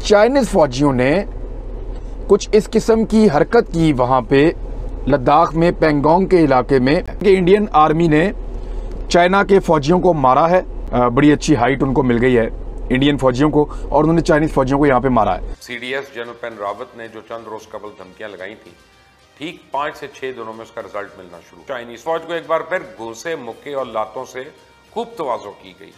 Chinese फौजियों ने कुछ इस किस्म की हरकत की वहाँ पे लद्दाख में पेंगोंग के इलाके में कि इंडियन आर्मी ने चाइना के फौजियों को मारा है। बड़ी अच्छी हाइट उनको मिल गई है इंडियन फौजियों को, और उन्होंने चाइनीज फौजियों को यहाँ पे मारा है। सीडीएस जनरल पेन रावत ने जो चंद रोज कबल धमकियां लगाई थी, ठीक 5 से 6 दिनों में उसका रिजल्ट मिलना शुरू। चाइनीज फौज को एक बार फिर घूंसे, मुक्के और लातों से खूब तवाज़ो की गई।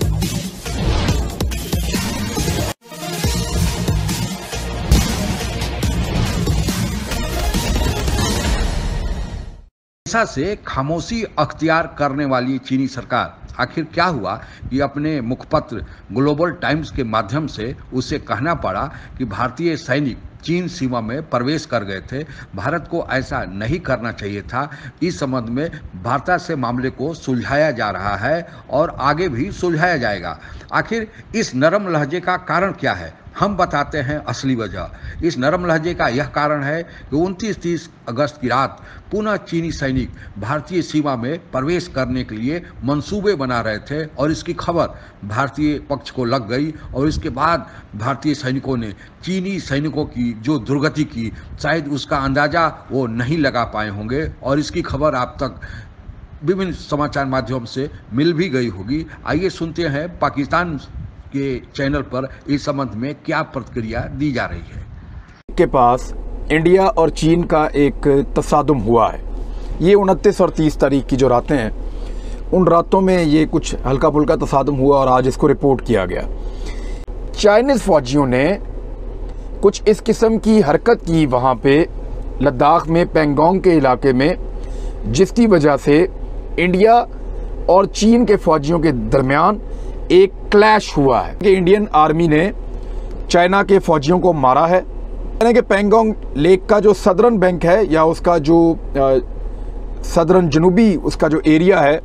से खामोशी अख्तियार करने वाली चीनी सरकार आखिर क्या हुआ कि अपने मुखपत्र ग्लोबल टाइम्स के माध्यम से उसे कहना पड़ा कि भारतीय सैनिक चीन सीमा में प्रवेश कर गए थे, भारत को ऐसा नहीं करना चाहिए था। इस संबंध में वार्ता से मामले को सुलझाया जा रहा है और आगे भी सुलझाया जाएगा। आखिर इस नरम लहजे का कारण क्या है, हम बताते हैं असली वजह। इस नरम लहजे का यह कारण है कि 29-30 अगस्त की रात पुनः चीनी सैनिक भारतीय सीमा में प्रवेश करने के लिए मंसूबे बना रहे थे और इसकी खबर भारतीय पक्ष को लग गई और इसके बाद भारतीय सैनिकों ने चीनी सैनिकों की जो दुर्गति की, शायद उसका अंदाजा वो नहीं लगा पाए होंगे और इसकी खबर आप तक विभिन्न समाचार माध्यम से मिल भी गई होगी। आइए सुनते हैं पाकिस्तान के चैनल पर इस संबंध में क्या प्रतिक्रिया दी जा रही है। के पास इंडिया और चीन का एक तसादुम हुआ है। ये 29 और 30 तारीख की जो रातें हैं, उन रातों में ये कुछ हल्का फुल्का तसादुम हुआ और आज इसको रिपोर्ट किया गया। चाइनीज फौजियों ने कुछ इस किस्म की हरकत की वहाँ पे लद्दाख में पेंगोंग के इलाके में, जिसकी वजह से इंडिया और चीन के फौजियों के दरमियान एक क्लैश हुआ है कि इंडियन आर्मी ने चाइना के फौजियों को मारा है। यानी कि पेंगोंग लेक का जो सदर्न बैंक है या उसका जो सदर्न जनूबी उसका जो एरिया है,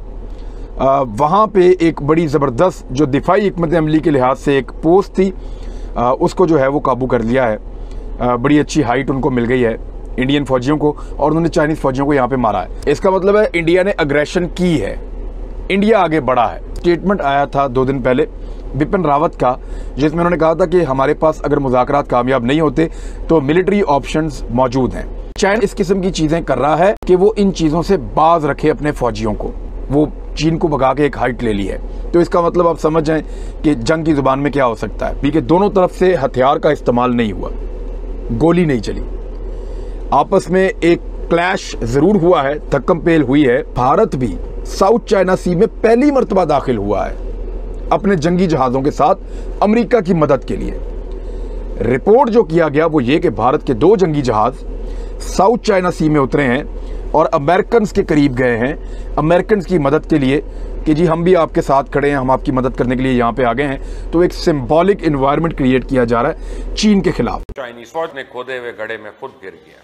वहाँ पे एक बड़ी ज़बरदस्त जो दिफाई हिकमत अमली के लिहाज से एक पोस्ट थी, उसको जो है वो काबू कर लिया है। बड़ी अच्छी हाइट उनको मिल गई है इंडियन फौजियों को, और उन्होंने चाइनीज़ फौजियों को यहाँ पे मारा है। इसका मतलब है इंडिया ने अग्रेशन की है, इंडिया आगे बढ़ा है। स्टेटमेंट आया था 2 दिन पहले बिपिन रावत का, जिसमें उन्होंने कहा था कि हमारे पास अगर मुज़ाकरात कामयाब नहीं होते तो मिलिट्री ऑप्शंस मौजूद हैं। चाइना इस किस्म की चीज़ें कर रहा है कि वो इन चीज़ों से बाज रखे अपने फौजियों को। वो चीन को भगा के एक हाइट ले ली है, तो इसका मतलब आप समझ जाएं कि जंग की ज़ुबान में क्या हो सकता है। क्योंकि दोनों तरफ से हथियार का इस्तेमाल नहीं हुआ, गोली नहीं चली, आपस में एक क्लैश ज़रूर हुआ है, धक्कम पेल हुई है। भारत भी साउथ चाइना सी में पहली मर्तबा दाखिल हुआ है अपने जंगी जहाज़ों के साथ अमेरिका की मदद के लिए। रिपोर्ट जो किया गया वो ये कि भारत के 2 जंगी जहाज़ साउथ चाइना सी में उतरे हैं और अमेरिकन के करीब गए हैं अमेरिकन की मदद के लिए कि जी हम भी आपके साथ खड़े हैं, हम आपकी मदद करने के लिए यहाँ पे आ गए हैं। तो एक सिंबॉलिक इन्वायरमेंट क्रिएट किया जा रहा है चीन के खिलाफ। चाइनीज फौज ने खोदे हुए गड्ढे में खुद गिर गया।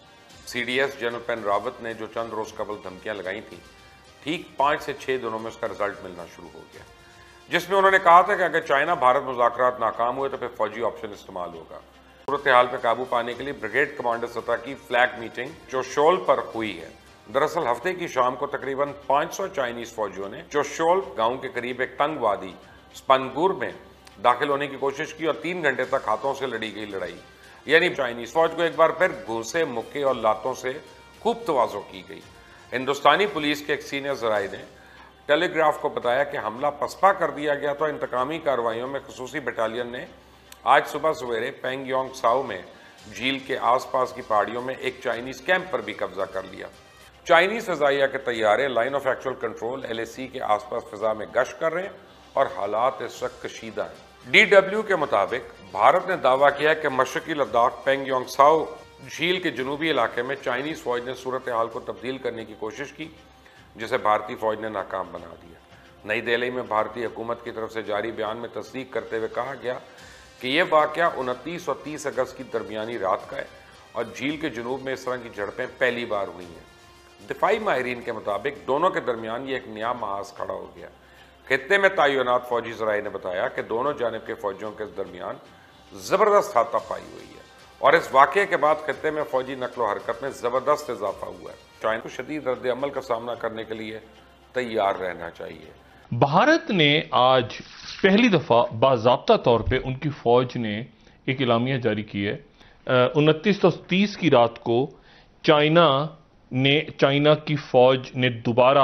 सीडीएस जनरल पेन रावत ने जो चंद रोज कबल धमकियां लगाई थी, ठीक 5 से 6 दिनों में उसका रिजल्ट मिलना शुरू हो गया, जिसमें उन्होंने कहा था कि अगर चाइना भारत मुज़ाकरात नाकाम हुए तो फिर फौजी ऑप्शन इस्तेमाल होगा। सूरत हाल पर काबू पाने के लिए ब्रिगेड कमांडर सतह की फ्लैग मीटिंग जोशोल पर हुई है। दरअसल हफ्ते की शाम को तकरीबन 500 चाइनीज फौजियों ने जोशोल गांव के करीब एक तंग वादी स्पनगुर में दाखिल होने की कोशिश की और 3 घंटे तक हाथों से लड़ी गई लड़ाई, यानी चाइनीज फौज को एक बार फिर घूंसे, मुक्के और लातों से खूब तवाज़ो की गई। हिंदुस्तानी पुलिस के एक सीनियर जराए ने टेलीग्राफ को बताया कि हमला पसपा कर दिया गया तो इंतकामी कार्रवाइयों में खसूसी बटालियन ने आज सुबह सवेरे पेंगयोंग साओ में झील के आसपास की पहाड़ियों में एक चाइनीज कैंप पर भी कब्जा कर लिया। चाइनीज फजाइया के तैयारे line of actual control LAC के आसपास फिजा में गश्त कर रहे हैं और हालात इस वक्त कशीदा हैं। DW के मुताबिक भारत ने दावा किया कि मशरकी लद्दाख पेंगयोंग साओ झील के जनूबी इलाके में चाइनीज फौज ने सूरत हाल को तब्दील करने की कोशिश की, जिसे भारतीय फौज ने नाकाम बना दिया। नई दिल्ली में भारतीय हुकूमत की तरफ से जारी बयान में तस्दीक करते हुए कहा गया कि यह वाकया 29 और 30 अगस्त की दरमियानी रात का है और झील के जुनूब में इस तरह की झड़पें पहली बार हुई हैं। दिफाई माहिरीन के मुताबिक दोनों के दरमियान ये एक नया महाज खड़ा हो गया। खित्ते में तैनात फौजी जराए ने बताया कि दोनों जानिब के फौजियों के दरमियान जबरदस्त हाथापाई हुई है और इस वाकये के बाद खित्ते में फौजी नकलो हरकत में जबरदस्त इजाफा हुआ है। चाइना को शदीद रद्द अमल का सामना करने के लिए तैयार रहना चाहिए। भारत ने आज पहली दफा बाज़ाब्ता तौर पे उनकी फौज ने एक इलामिया जारी की है। 2930 की रात को चाइना की फौज ने दोबारा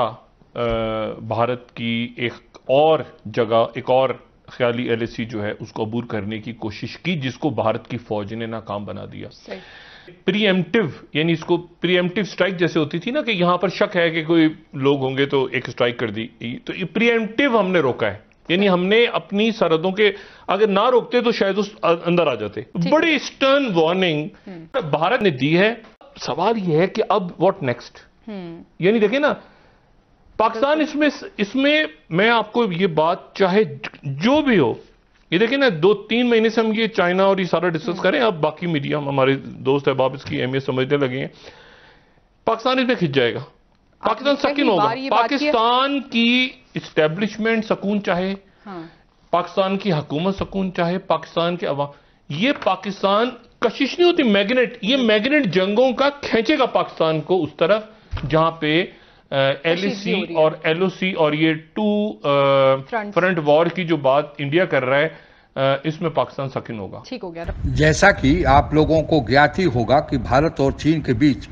भारत की एक और जगह, एक और ख्याली LAC जो है उसको अबूर करने की कोशिश की, जिसको भारत की फौज ने नाकाम बना दिया। प्रीएम्प्टिव, यानी इसको प्रीएम्प्टिव स्ट्राइक जैसे होती थी ना कि यहां पर शक है कि कोई लोग होंगे तो एक स्ट्राइक कर दी, तो ये प्रीएम्प्टिव हमने रोका है। यानी हमने अपनी सरहदों के अगर ना रोकते तो शायद उस अंदर आ जाते। बड़ी स्टर्न वार्निंग भारत ने दी है। सवाल यह है कि अब व्हाट नेक्स्ट, यानी देखिए ना पाकिस्तान इसमें मैं आपको ये बात, चाहे जो भी हो, ये देखिए ना 2-3 महीने से हम ये चाइना और ये सारा डिस्कस करें, अब बाकी मीडिया हमारे दोस्त अहबाब इसकी अहमियत समझने लगे हैं। पाकिस्तान इसमें खिंच जाएगा, पाकिस्तान सकीन होगा, पाकिस्तान की इस्टेब्लिशमेंट सकून चाहे, पाकिस्तान की हुकूमत सकून चाहे, पाकिस्तान के अवाम, ये पाकिस्तान कशिश नहीं होती, मैग्नेट, ये मैग्नेट जंगों का खींचेगा पाकिस्तान को उस तरफ जहां पे LAC और LOC और ये 2 फ्रंट वॉर की जो बात इंडिया कर रहा है, इसमें पाकिस्तान सकिन होगा। ठीक हो गया। जैसा कि आप लोगों को ज्ञात ही होगा कि भारत और चीन के बीच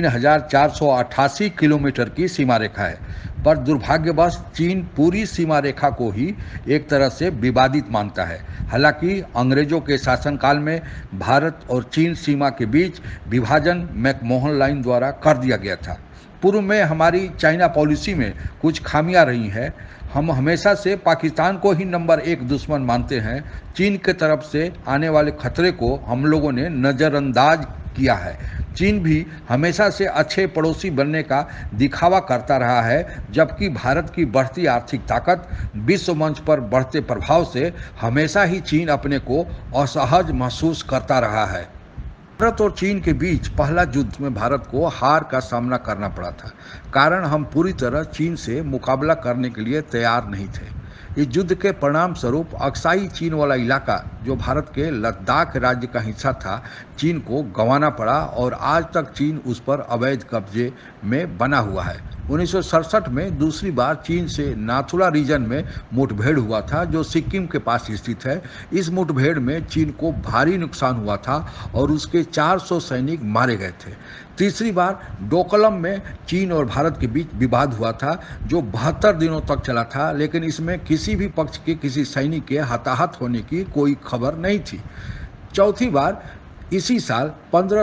3488 किलोमीटर की सीमा रेखा है, पर दुर्भाग्यवश चीन पूरी सीमा रेखा को ही एक तरह से विवादित मानता है। हालांकि अंग्रेजों के शासनकाल में भारत और चीन सीमा के बीच विभाजन मैकमोहन लाइन द्वारा कर दिया गया था। पूर्व में हमारी चाइना पॉलिसी में कुछ खामियां रही हैं। हम हमेशा से पाकिस्तान को ही नंबर 1 दुश्मन मानते हैं। चीन के तरफ से आने वाले खतरे को हम लोगों ने नज़रअंदाज किया है। चीन भी हमेशा से अच्छे पड़ोसी बनने का दिखावा करता रहा है, जबकि भारत की बढ़ती आर्थिक ताकत, विश्व मंच पर बढ़ते प्रभाव से हमेशा ही चीन अपने को असहज महसूस करता रहा है। भारत और चीन के बीच पहला युद्ध में भारत को हार का सामना करना पड़ा था, कारण हम पूरी तरह चीन से मुकाबला करने के लिए तैयार नहीं थे। इस युद्ध के परिणाम स्वरूप अक्साई चीन वाला इलाका, जो भारत के लद्दाख राज्य का हिस्सा था, चीन को गंवाना पड़ा और आज तक चीन उस पर अवैध कब्जे में बना हुआ है। 1967 में दूसरी बार चीन से नाथुला रीजन में मुठभेड़ हुआ था, जो सिक्किम के पास स्थित है। इस मुठभेड़ में चीन को भारी नुकसान हुआ था और उसके 400 सैनिक मारे गए थे। तीसरी बार डोकलम में चीन और भारत के बीच विवाद हुआ था, जो 72 दिनों तक चला था, लेकिन इसमें किसी भी पक्ष के किसी सैनिक के हताहत होने की कोई खबर नहीं थी। चौथी बार इसी साल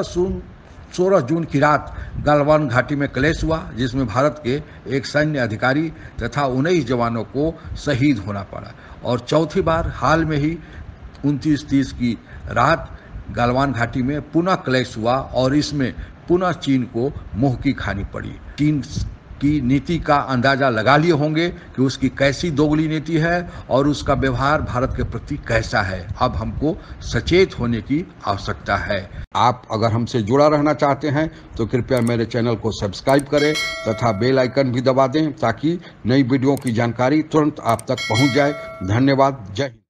16 जून की रात गलवान घाटी में क्लेश हुआ, जिसमें भारत के एक सैन्य अधिकारी तथा 19 जवानों को शहीद होना पड़ा। और चौथी बार हाल में ही 29-30 की रात गलवान घाटी में पुनः क्लेश हुआ और इसमें पुनः चीन को मुंह की खानी पड़ी। चीन की नीति का अंदाजा लगा लिए होंगे कि उसकी कैसी दोगली नीति है और उसका व्यवहार भारत के प्रति कैसा है। अब हमको सचेत होने की आवश्यकता है। आप अगर हमसे जुड़ा रहना चाहते हैं तो कृपया मेरे चैनल को सब्सक्राइब करें तथा बेल आइकन भी दबा दें, ताकि नई वीडियो की जानकारी तुरंत आप तक पहुंच जाए। धन्यवाद। जय हिंद।